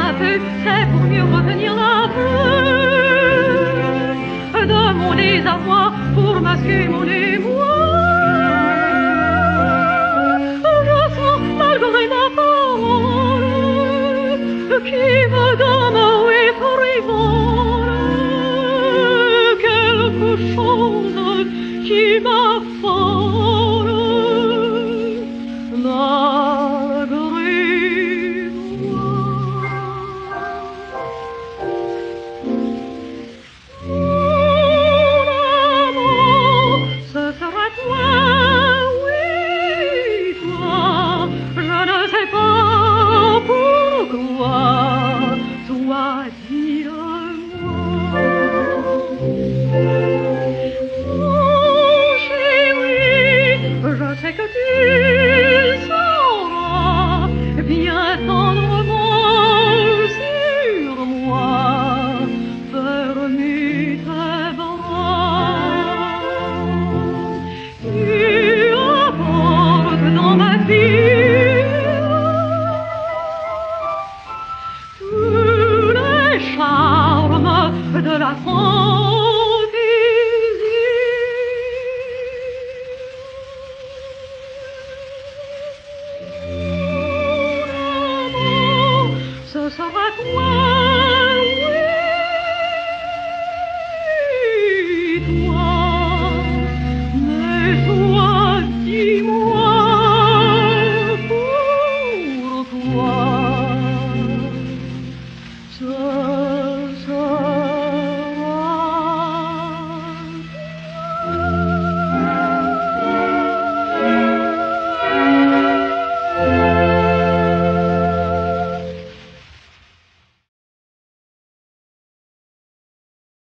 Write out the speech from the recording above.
un peu, c'est pour mieux retenir la vue de mon désarroi, pour masquer mon émoi. Je sens malgré ma parole qui me donne, oui, frivole, quelque chose qui m'affole. Malgré moi, mon amour, ce sera toi, oui, toi. Je ne sais pas pourquoi, toi, dis-le-moi. Mon chéri, je sais que tu sauras bien tendrement sur moi fermer tes bras. Tu apportes dans ma vie tous les charmes de la fantaisie. Ce sera quoi?